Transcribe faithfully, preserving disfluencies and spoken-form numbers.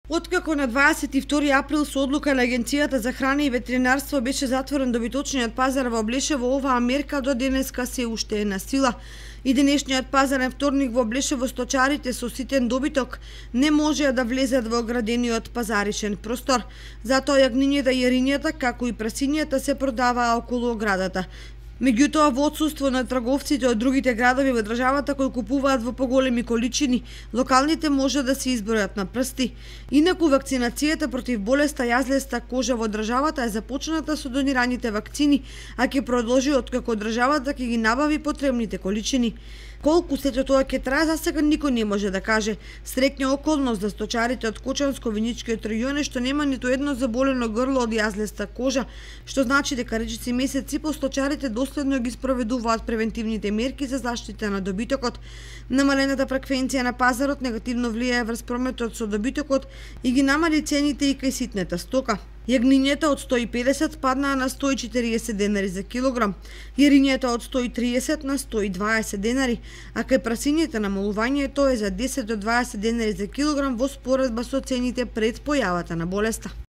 Откако на дваесет и втори април со одлука на Агенцијата за храна и ветеринарство беше затворен добиточниот пазар во Блешево, оваа мерка до денеска се уште е на сила. И денешниот пазарен вторник во Блешево сточарите со ситен добиток не можеа да влезат во оградениот пазаришен простор. Затоа јагнињата и јарињата, како и прасињата се продаваа околу оградата. Меѓутоа, во отсуство на трговците од другите градови во државата кои купуваат во поголеми количини, локалните може да се избројат на прсти. Инаку вакцинацијата против болеста јазлеста кожа во државата е започната со донираните вакцини, а ќе продолжи откако државата ќе ги набави потребните количини. Колку сето тоа ќе трае, засега никој не може да каже. Среќна околност за сточарите од Кочанско-Виничкиот регион е што нема ниту едно заболено грло од јазлеста кожа, што значи дека речиси месеци по сточарите доследно ги спроведуваат превентивните мерки за заштита на добитокот. Намалената фреквенција на пазарот негативно влијае врз прометот со добитокот и ги намали цените и кај ситната стока. Јагнињата од сто и педесет паднаа на сто и четириесет денари за килограм, јарињата од сто и триесет на сто и дваесет денари, а кај прасињата намалувањето е за десет до дваесет денари за килограм во споредба со цените пред појавата на болеста.